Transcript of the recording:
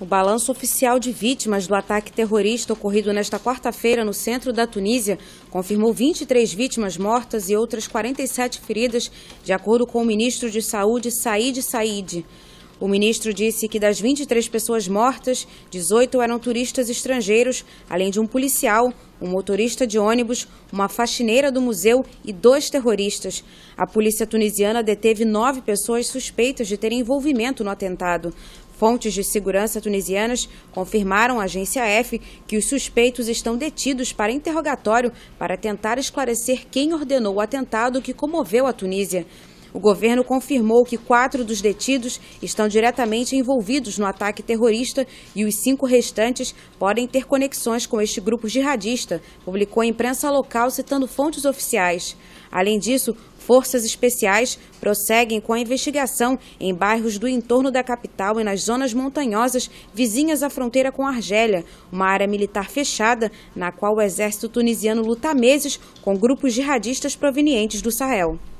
O balanço oficial de vítimas do ataque terrorista ocorrido nesta quarta-feira no centro da Tunísia confirmou 23 vítimas mortas e outras 47 feridas, de acordo com o ministro de Saúde, Said Said. O ministro disse que das 23 pessoas mortas, 18 eram turistas estrangeiros, além de um policial, um motorista de ônibus, uma faxineira do museu e 2 terroristas. A polícia tunisiana deteve 9 pessoas suspeitas de terem envolvimento no atentado. Fontes de segurança tunisianas confirmaram à agência F que os suspeitos estão detidos para interrogatório para tentar esclarecer quem ordenou o atentado que comoveu a Tunísia. O governo confirmou que 4 dos detidos estão diretamente envolvidos no ataque terrorista e os 5 restantes podem ter conexões com este grupo jihadista, publicou a imprensa local citando fontes oficiais. Além disso, forças especiais prosseguem com a investigação em bairros do entorno da capital e nas zonas montanhosas vizinhas à fronteira com a Argélia, uma área militar fechada na qual o exército tunisiano luta há meses com grupos jihadistas provenientes do Sahel.